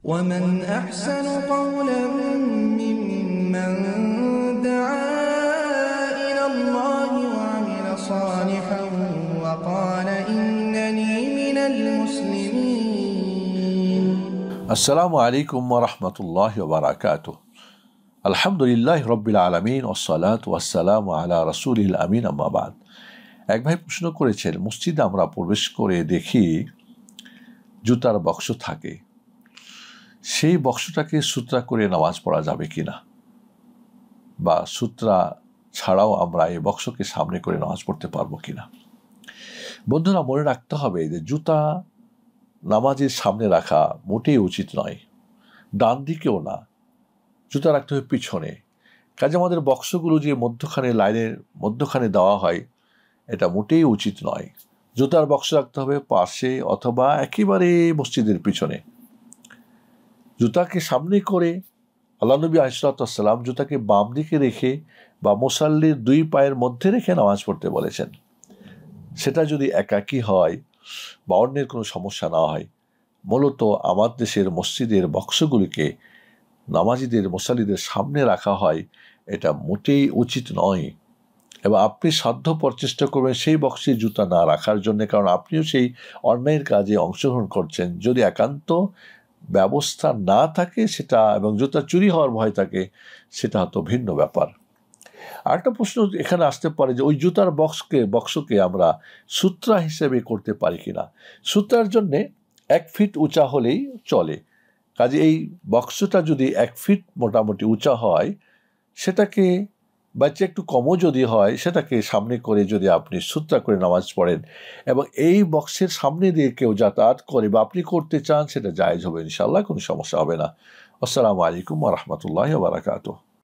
ومن أحسن قولا ممن دعا إلى الله وعمل صالحا وقال إنني من المسلمين. السلام عليكم ورحمة الله وبركاته. الحمد لله رب العالمين والصلاة والسلام على رسوله الأمين أما بعد. এক ভাই প্রশ্ন করেছেন, মসজিদে আমরা প্রবেশ করে দেখি জুতার বাক্স থাকে, সেই বাক্সটাকে সূত্রা করে নামাজ পড়া যাবে কিনা, বা সূত্রা ছাড়াও আমরা এই বাক্সকে সামনে করে নামাজ পড়তে পারবো কিনা। বন্ধুরা, মনে রাখতে হবে যে জুতা নামাজের সামনে রাখা মোটেই উচিত নয়, ডান দিকেও না, জুতা রাখতে হবে পিছনে। কাজে আমাদের বক্সগুলো যে মধ্যখানে লাইনের মধ্যখানে দেওয়া হয়, এটা মোটেই উচিত নয়। জুতার বক্স রাখতে হবে পাশে অথবা একেবারে মসজিদের পিছনে। জুতাকে সামনে করে আল্লাহ নবী আলাইহিসসালাম জুতাকে বাম দিকে রেখে বা মুসাল্লির দুই পায়ের মধ্যে রেখে নামাজ পড়তে বলেছেন। সেটা যদি একাকী হয় বা অন্যের কোনো সমস্যা না হয়। মূলত আমার দেশের মসজিদের বক্সগুলিকে নামাজিদের মুসাল্লিদের সামনে রাখা হয়, এটা মোটেই উচিত নয়। এবং আপনি সাধ্যপর চেষ্টা করবেন সেই বক্সে জুতা না রাখার জন্য, কারণ আপনিও সেই অন্যায়ের কাজে অংশগ্রহণ করছেন। যদি একান্ত ব্যবস্থা না থাকে সেটা, এবং জুতা চুরি হওয়ার ভয় থাকে, সেটা হয়তো ভিন্ন ব্যাপার। আরেকটা প্রশ্ন এখানে আসতে পারে যে ওই জুতার বক্সকে আমরা সূত্রা হিসেবে করতে পারি কিনা। সূত্রার জন্যে 1 ফিট উঁচা হলেই চলে। কাজে এই বক্সটা যদি 1 ফিট মোটামুটি উঁচা হয়, সেটাকে বাচ্চা একটু কমও যদি হয়, সেটাকে সামনে করে যদি আপনি সূত্রা করে নামাজ পড়েন এবং এই বক্সের সামনে দিয়ে কেউ যাতায়াত করে বা আপনি করতে চান, সেটা জায়েজ হবে ইনশাআল্লাহ, কোনো সমস্যা হবে না। আসসালামু আলাইকুম ওয়া রাহমাতুল্লাহি ওয়া বারাকাতুহু।